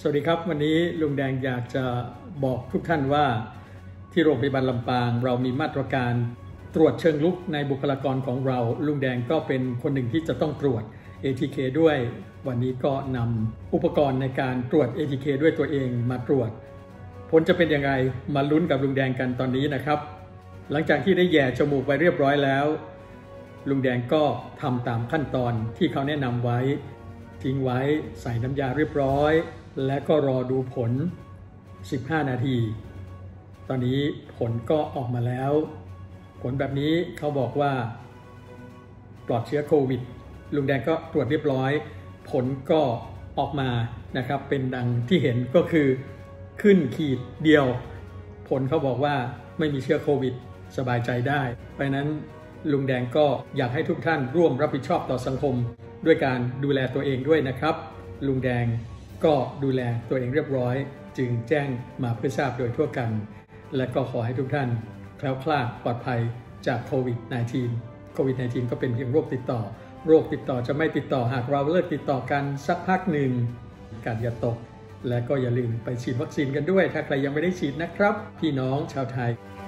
สวัสดีครับวันนี้ลุงแดงอยากจะบอกทุกท่านว่าที่โรงพยาบาลลำปางเรามีมาตรการตรวจเชิงลุกในบุคลากรของเราลุงแดงก็เป็นคนหนึ่งที่จะต้องตรวจ ATK ด้วยวันนี้ก็นำอุปกรณ์ในการตรวจ ATK ด้วยตัวเองมาตรวจผลจะเป็นยังไงมาลุ้นกับลุงแดงกันตอนนี้นะครับหลังจากที่ได้แย่จมูกไปเรียบร้อยแล้วลุงแดงก็ทำตามขั้นตอนที่เขาแนะนำไว้ทิ้งไว้ใส่น้ำยาเรียบร้อยและก็รอดูผล15นาทีตอนนี้ผลก็ออกมาแล้วผลแบบนี้เขาบอกว่าปลอดเชื้อโควิดลุงแดงก็ตรวจเรียบร้อยผลก็ออกมานะครับเป็นดังที่เห็นก็คือขึ้นขีดเดียวผลเขาบอกว่าไม่มีเชื้อโควิดสบายใจได้เพราะนั้นลุงแดงก็อยากให้ทุกท่านร่วมรับผิดชอบต่อสังคมด้วยการดูแลตัวเองด้วยนะครับลุงแดงก็ดูแลตัวเองเรียบร้อยจึงแจ้งมาเพื่อทราบโดยทั่วกันและก็ขอให้ทุกท่านแคล้วคลาดปลอดภัยจากโควิด -19 โควิด -19 ก็เป็นเพียงโรคติดต่อจะไม่ติดต่อหากเราเลิกติดต่อกันสักพักหนึ่งการอย่าตกและก็อย่าลืมไปฉีดวัคซีนกันด้วยถ้าใครยังไม่ได้ฉีดนะครับพี่น้องชาวไทย